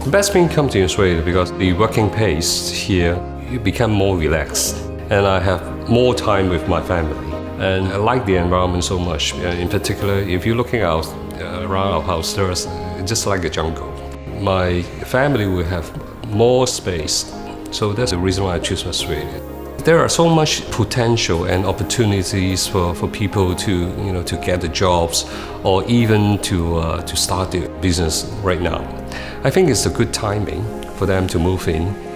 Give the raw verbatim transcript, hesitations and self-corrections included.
Best thing come to Australia because the working pace here you become more relaxed, and I have more time with my family. And I like the environment so much. In particular, if you're looking out uh, around our house, there's just like a jungle. My family will have more space, so that's the reason why I choose Australia. There are so much potential and opportunities for, for people to, you know, to get the jobs or even to, uh, to start their business right now. I think it's a good timing for them to move in.